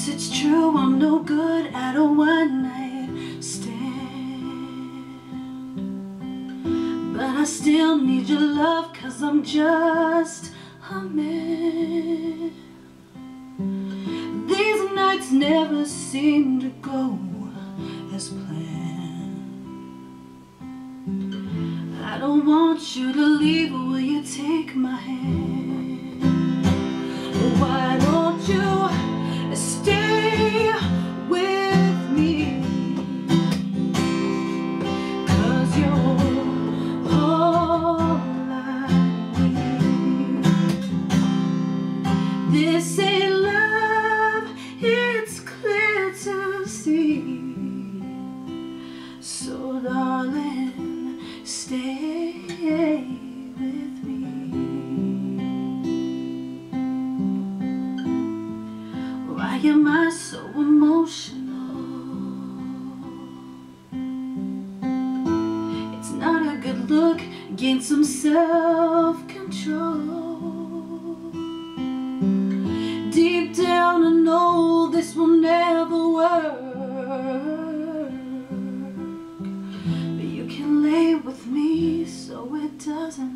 Yes, it's true, I'm no good at a one-night stand, but I still need your love, 'cause I'm just a man. These nights never seem to go as planned. I don't want you to leave, will you take my hand? Why don't you stay with me? 'Cause you're all I need. This ain't love, it's clear to see. So darling, stay with me. Why am I so emotional? It's not a good look, gain some self-control. Deep down I know this will never work, but you can lay with me so it doesn't